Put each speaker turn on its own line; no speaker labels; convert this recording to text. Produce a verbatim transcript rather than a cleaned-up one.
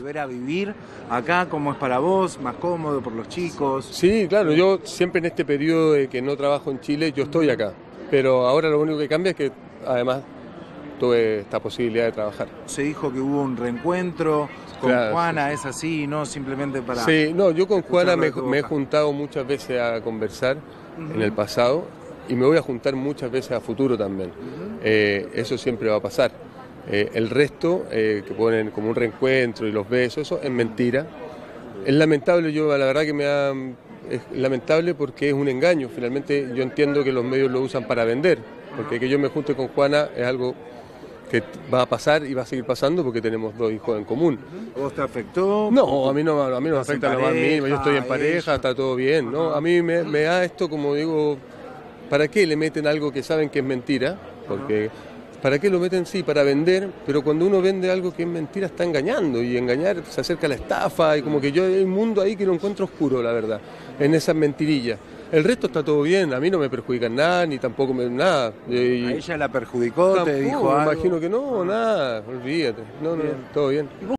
volver a vivir acá? ¿Cómo es para vos? ¿Más cómodo por los chicos?
Sí, claro, yo siempre en este periodo de que no trabajo en Chile, yo estoy acá. Pero ahora lo único que cambia es que además tuve esta posibilidad de trabajar.
Se dijo que hubo un reencuentro con
Claro,
Juana,
sí, sí.
¿es así? ¿No? Simplemente para...
Sí, no, yo con Juana me,
escucharlo de tu
me he
boca.
juntado muchas veces a conversar
Ujú.
en el pasado y me voy a juntar muchas veces a futuro también.
Ujú.
Eh, eso siempre va a pasar. Eh, el resto, eh, que ponen como un reencuentro y los besos, eso es mentira. Es lamentable, yo la verdad que me ha... Es lamentable porque es un engaño. Finalmente yo entiendo que los medios lo usan para vender, porque que yo me junte con Juana es algo que va a pasar y va a seguir pasando porque tenemos dos hijos en común.
¿Vos te afectó?
No, a mí no, a mí no me
¿Estás en
afecta lo más mínimo, yo estoy en
pareja,
pareja,
ella?
está todo bien, ¿no?
Ajá.
A mí me, me da esto, como digo, ¿para qué le meten algo que saben que es mentira? Porque, ¿para qué lo meten? Sí, para vender, pero cuando uno vende algo que es mentira está engañando y engañar se acerca a la estafa y como que yo hay un mundo ahí que lo encuentro oscuro, la verdad, en esas mentirillas. El resto está todo bien, a mí no me perjudican nada, ni tampoco me, nada. Y
¿A ella la perjudicó? ¿Te
tampoco,
dijo
me
algo?
imagino que no, nada, olvídate, no, no,
Bien.
todo bien.